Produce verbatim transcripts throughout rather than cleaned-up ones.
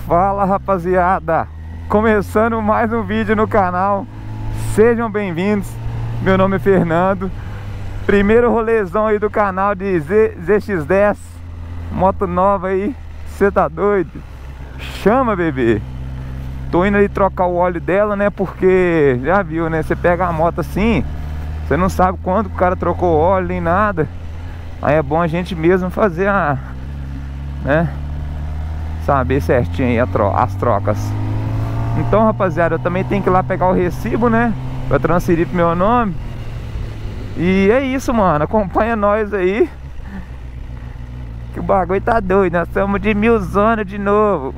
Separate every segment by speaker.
Speaker 1: Fala, rapaziada, começando mais um vídeo no canal. Sejam bem-vindos, meu nome é Fernando. Primeiro rolezão aí do canal de Z X dez, moto nova aí, cê tá doido? Chama, bebê. Tô indo ali trocar o óleo dela, né, porque já viu, né, você pega a moto assim, você não sabe quando o cara trocou o óleo nem nada. Aí é bom a gente mesmo fazer a, né, saber certinho aí a tro as trocas. Então, rapaziada, eu também tenho que ir lá pegar o recibo, né, pra transferir pro meu nome. E é isso, mano, acompanha nós aí, que o bagulho tá doido. Nós estamos de mil zonas de novo.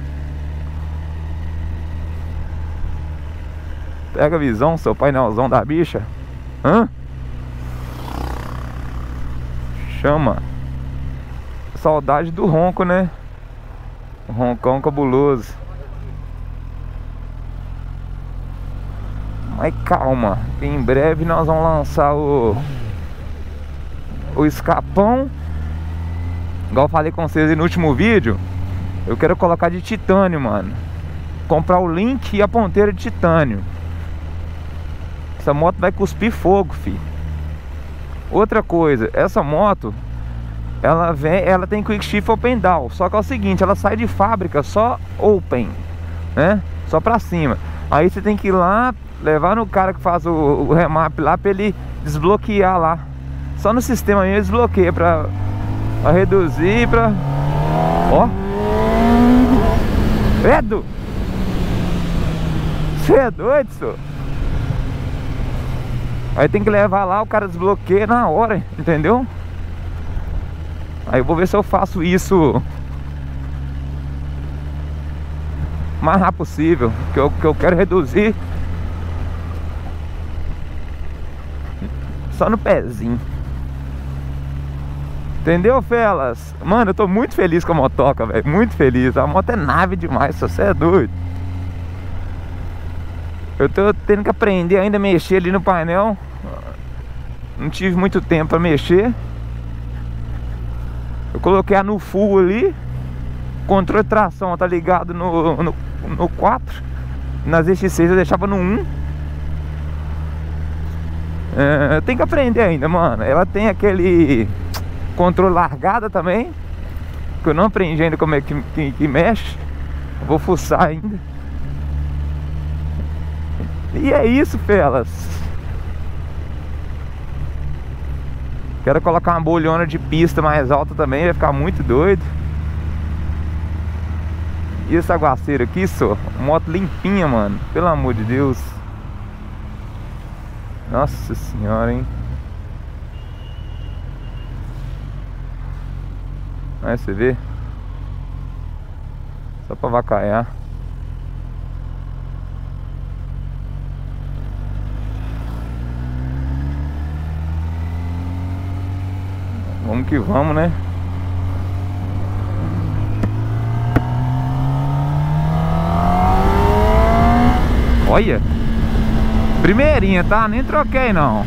Speaker 1: Pega a visão, seu painelzão da bicha. Hã? Chama. Saudade do ronco, né? Roncão cabuloso. Mas calma, em breve nós vamos lançar o O escapão. Igual eu falei com vocês aí no último vídeo, eu quero colocar de titânio, mano. Comprar o link e a ponteira de titânio. Essa moto vai cuspir fogo, filho. Outra coisa, essa moto Ela vem, ela tem quick shift open down. Só que é o seguinte, ela sai de fábrica só open, né? Só pra cima. Aí você tem que ir lá, levar no cara que faz o, o remap lá, pra ele desbloquear lá. Só no sistema mesmo desbloqueia pra, pra reduzir, pra... Ó! Edu! Você é doido, senhor? Aí tem que levar lá, o cara desbloqueia na hora, entendeu? Aí eu vou ver se eu faço isso o mais rápido possível, que eu, que eu quero reduzir só no pezinho. Entendeu, felas? Mano, eu tô muito feliz com a motoca, velho. Muito feliz. A moto é nave demais, se você é doido. Eu tô tendo que aprender ainda a mexer ali no painel. Não tive muito tempo pra mexer. Eu coloquei a no full ali. Controle de tração tá ligado no, no, no quatro. Nas Z X seis eu deixava no um. É, eu tenho que aprender ainda, mano. Ela tem aquele controle largada também, que eu não aprendi ainda como é que, que, que mexe. Eu vou fuçar ainda. E é isso, felas. Quero colocar uma bolhona de pista mais alta também, vai ficar muito doido. E esse aguaceiro aqui, só moto limpinha, mano. Pelo amor de Deus. Nossa senhora, hein. Aí você vê. Só pra vacaiar. Vamos que vamos, né? Olha, primeirinha, tá? Nem troquei não.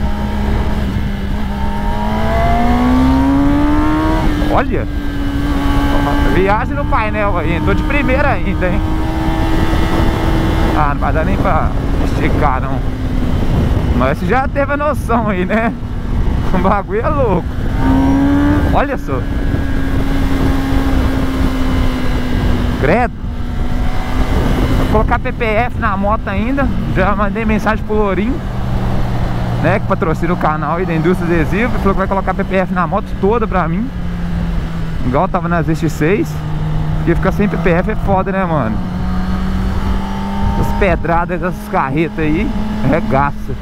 Speaker 1: Olha, viagem no painel aí. Tô de primeira ainda, hein? Ah, não vai dar nem pra esticar não. Mas você já teve a noção aí, né? O bagulho é louco. Olha só. Credo. Vou colocar P P F na moto ainda. Já mandei mensagem pro Lourinho, né, que patrocina o canal aí da Indústria Adesiva. Ele falou que vai colocar P P F na moto toda pra mim, igual tava na Z X seis. Porque ficar sem P P F é foda, né, mano? As pedradas dessas carretas aí regaça.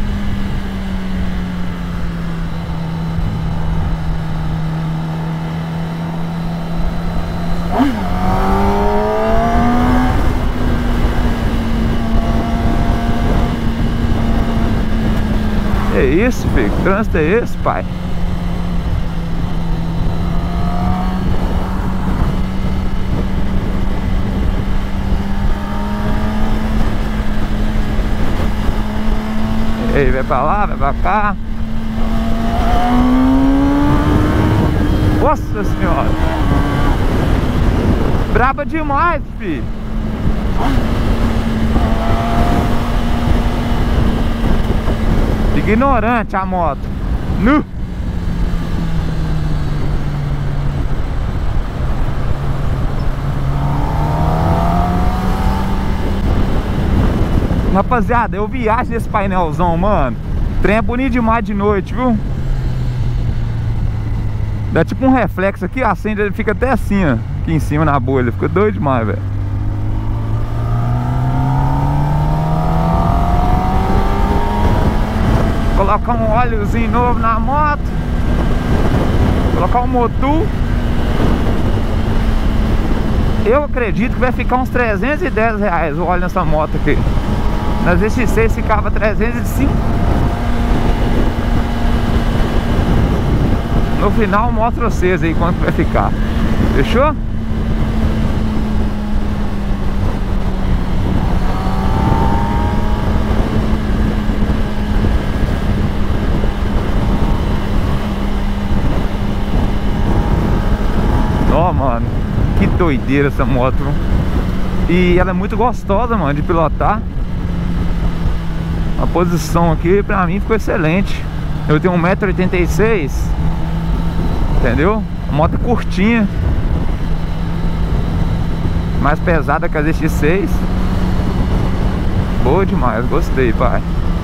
Speaker 1: É isso, filho? Que trânsito é esse, pai? E aí, vai pra lá, vai pra cá. Nossa senhora! Braba demais, filho. Ignorante a moto. Nu. Rapaziada, eu viajo nesse painelzão, mano. O trem é bonito demais de noite, viu? Dá tipo um reflexo aqui, acende, ele fica até assim, ó. Aqui em cima na bolha, fica doido demais, velho. Colocar um óleozinho novo na moto. Colocar um motor. Eu acredito que vai ficar uns trezentos e dez reais o óleo nessa moto aqui. Na Z X seis ficava trezentos e cinco. No final mostro pra vocês aí quanto vai ficar. Fechou? Ó, mano, que doideira essa moto. E ela é muito gostosa, mano, de pilotar. A posição aqui pra mim ficou excelente. Eu tenho um metro e oitenta e seis. Entendeu? A moto é curtinha, mais pesada que a Z X seis. Boa demais, gostei, pai.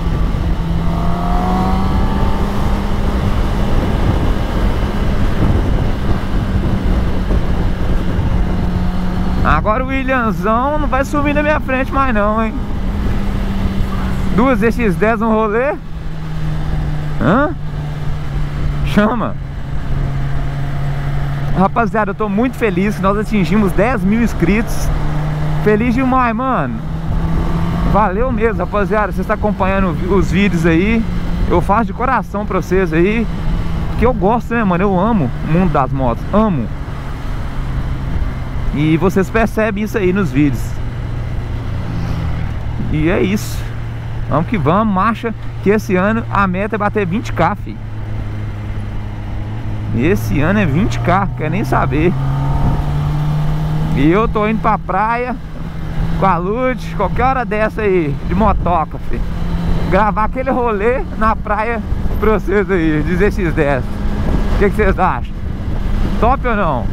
Speaker 1: Agora o Williamzão não vai sumir na minha frente mais não, hein? Duas Z X dez no rolê. Hã? Chama. Rapaziada, eu tô muito feliz que nós atingimos dez mil inscritos. Feliz demais, mano. Valeu mesmo, rapaziada. Você está acompanhando os vídeos aí. Eu faço de coração pra vocês aí, porque eu gosto, né, mano? Eu amo o mundo das motos. Amo. E vocês percebem isso aí nos vídeos. E é isso. Vamos que vamos, marcha. Que esse ano a meta é bater vinte k, filho. Esse ano é vinte k, quer nem saber. E eu tô indo pra praia com a Lute, qualquer hora dessa aí, de motoca, filho. Gravar aquele rolê na praia pra vocês aí, de Z X dez. O que, que vocês acham? Top ou não?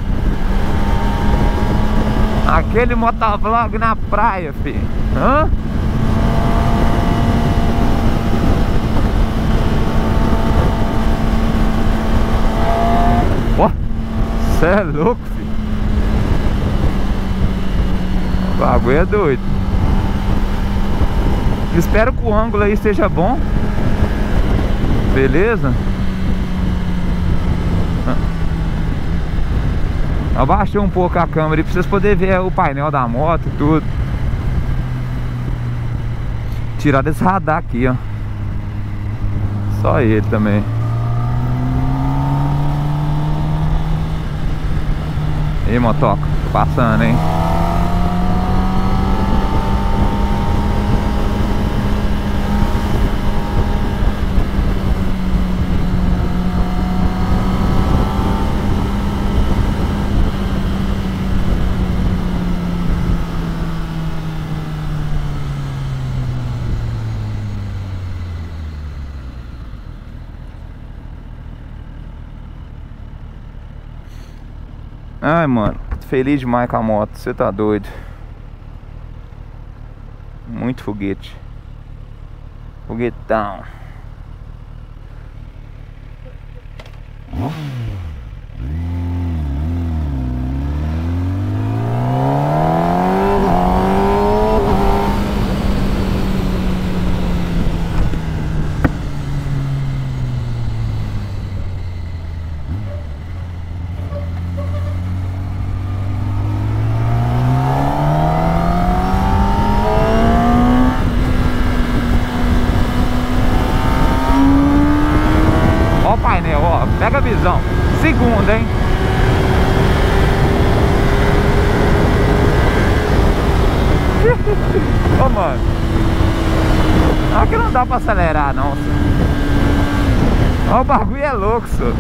Speaker 1: Aquele motovlog na praia, filho. Hã? Ó, cê é louco, filho. O bagulho é doido. Espero que o ângulo aí esteja bom. Beleza? Abaixei um pouco a câmera aí pra vocês poderem ver o painel da moto e tudo. Tirar desse radar aqui, ó. Só ele também. E aí, motoca, tô passando, hein? Ai, mano, feliz demais com a moto, você tá doido. Muito foguete. Foguetão. Pega a visão. Segunda, hein? Ô, oh, mano. Aqui não dá pra acelerar, não. Ó, oh, o bagulho é louco, senhor.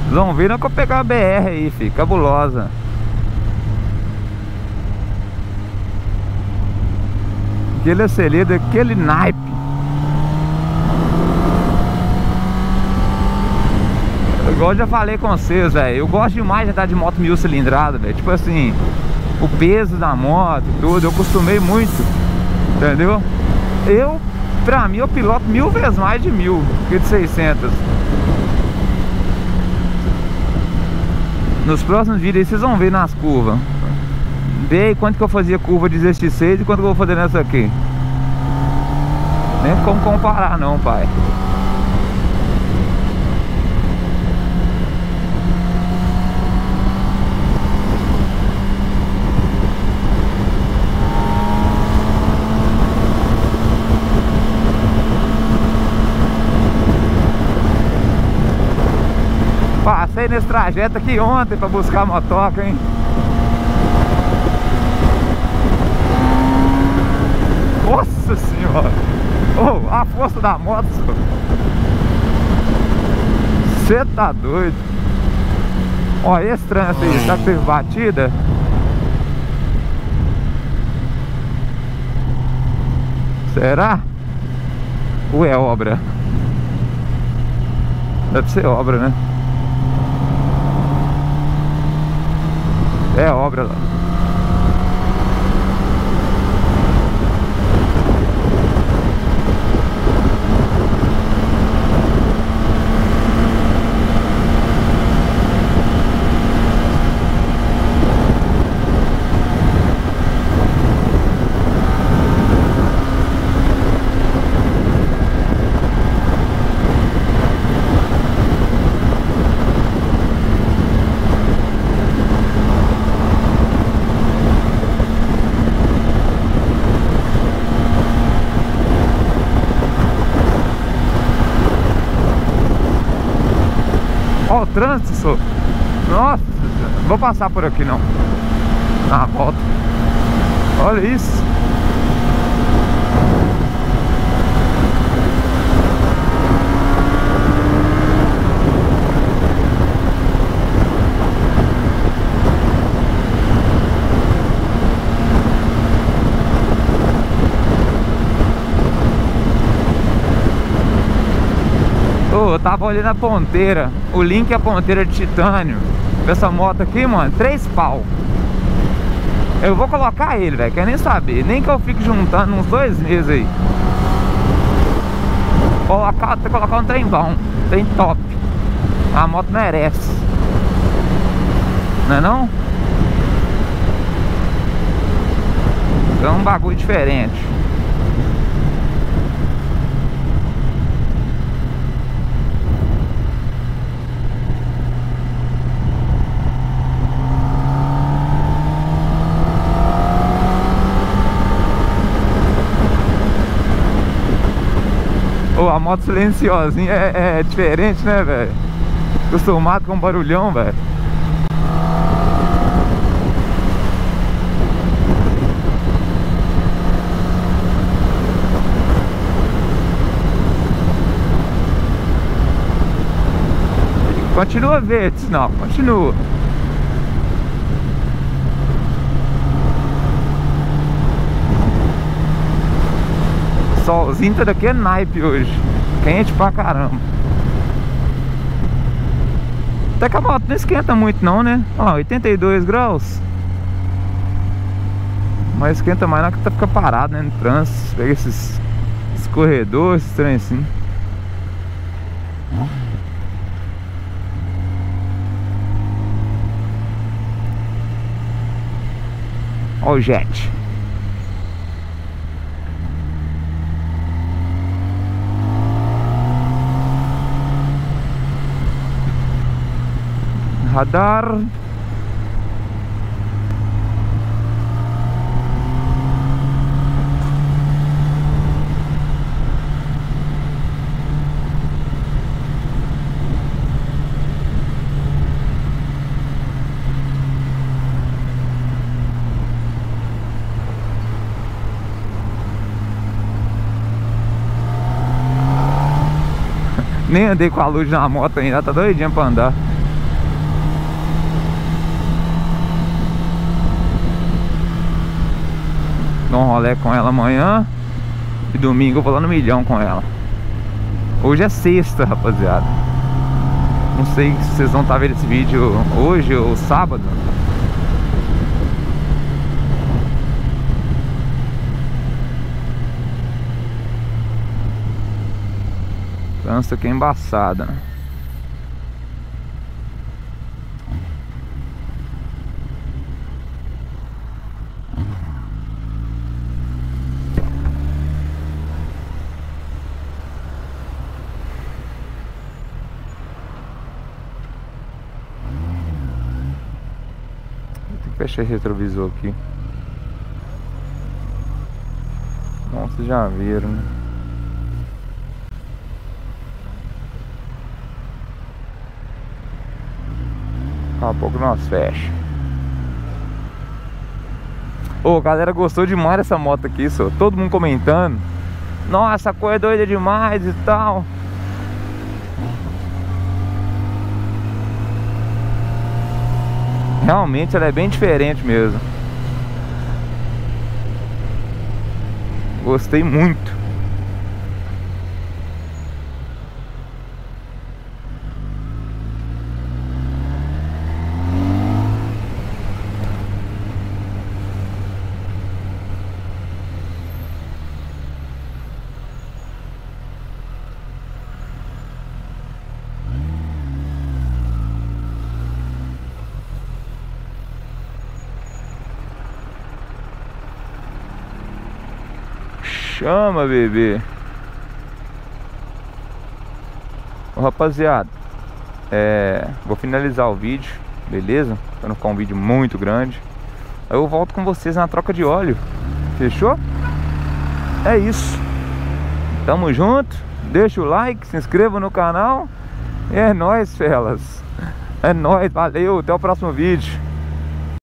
Speaker 1: Vocês vão ver na que eu pegar a B R aí, filho, cabulosa. Aquele acelero, aquele naipe. Igual eu já falei com vocês, velho. Eu gosto demais de andar de moto mil cilindrada, velho. Tipo assim, o peso da moto e tudo, eu acostumei muito. Entendeu? Eu, pra mim, eu piloto mil vezes mais de mil que de seiscentos. Nos próximos vídeos aí vocês vão ver nas curvas. Vê aí quanto que eu fazia curva de Z X seis e quanto que eu vou fazer nessa aqui. Nem como comparar não, pai. Passei nesse trajeto aqui ontem pra buscar a motoca, hein? Nossa senhora! Oh, a força da moto! Você tá doido? Olha esse trânsito aí, será que teve batida? Será? Ou é obra? Deve ser obra, né? É obra lá. Ó o trânsito, só. Nossa, vou passar por aqui não. Na volta. Olha isso. Eu tava olhando a ponteira. O Link é a ponteira de titânio. Essa moto aqui, mano, três pau. Eu vou colocar ele, velho. Quer nem saber. Nem que eu fique juntando uns dois meses aí. Vou colocar, vou colocar um trem bom. Trem top. A moto merece. Não é não? É um bagulho diferente. Oh, a moto silenciosinha é, é diferente, né, velho? Acostumado com barulhão, velho. Continua verde, não, continua. Solzinho tá daqui é naipe hoje. Quente pra caramba. Até que a moto não esquenta muito não, né? Olha lá, oitenta e dois graus. Mas esquenta mais na que tá fica parado, né? No trânsito. Pega esses escorredores, esses trem assim. Olha o jet. Radar. Nem andei com a luz na moto ainda, tá doidinha pra andar. Dou um rolê com ela amanhã. E domingo eu vou lá no Milhão com ela. Hoje é sexta, rapaziada. Não sei se vocês vão estar vendo esse vídeo hoje ou sábado. Trânsito aqui é embaçada, né? Fechei o retrovisor aqui. Bom, vocês já viram, né? Daqui a pouco nós fecha. Ô, a galera gostou demais dessa moto aqui, só. Todo mundo comentando. Nossa, a cor é doida demais e tal. Realmente ela é bem diferente mesmo. Gostei muito. Chama, bebê. Ô, rapaziada, é, vou finalizar o vídeo, beleza? Pra não ficar um vídeo muito grande. Aí eu volto com vocês na troca de óleo. Fechou? É isso. Tamo junto. Deixa o like, se inscreva no canal. E é nóis, felas. É nóis, valeu, até o próximo vídeo.